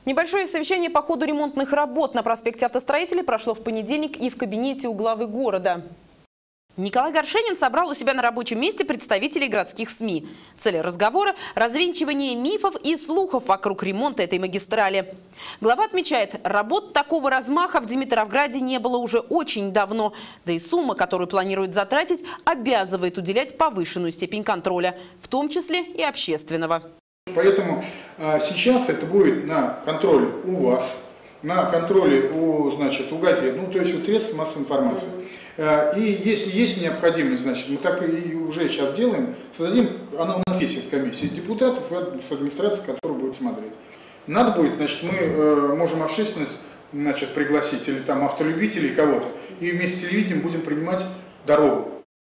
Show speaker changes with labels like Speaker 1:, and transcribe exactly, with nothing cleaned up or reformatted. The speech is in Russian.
Speaker 1: Небольшое совещание по ходу ремонтных работ на проспекте Автостроителей прошло в понедельник и в кабинете у главы города. Николай Горшенин собрал у себя на рабочем месте представителей городских СМИ. Цель разговора – развенчивание мифов и слухов вокруг ремонта этой магистрали. Глава отмечает, работ такого размаха в Димитровграде не было уже очень давно. Да и сумма, которую планируют затратить, обязывает уделять повышенную степень контроля, в том числе и общественного.
Speaker 2: Поэтому а, сейчас это будет на контроле у вас, на контроле у, значит, у газет, ну то есть у средств массовой информации. И если есть необходимость, значит, мы так и уже сейчас делаем, создадим, она у нас есть эта комиссия из депутатов и с администрации, которая будет смотреть. Надо будет, значит, мы э, можем общественность, значит, пригласить или там автолюбителей кого-то, и вместе с телевидением будем принимать дорогу.